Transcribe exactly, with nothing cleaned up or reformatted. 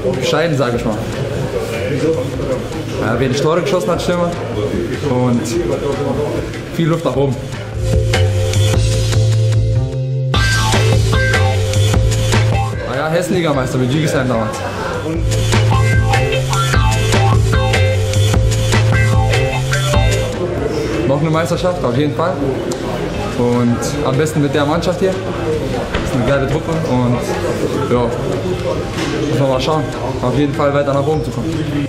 bescheiden, sage ich mal. Ja, wenig Tore geschossen hat, Stimme. Und viel Luft nach oben. Ja, Hessenligameister mit Gigesheim damals. Noch eine Meisterschaft, auf jeden Fall. Und am besten mit der Mannschaft hier. Das ist eine geile Truppe und ja, muss man mal schauen, auf jeden Fall weiter nach oben zu kommen.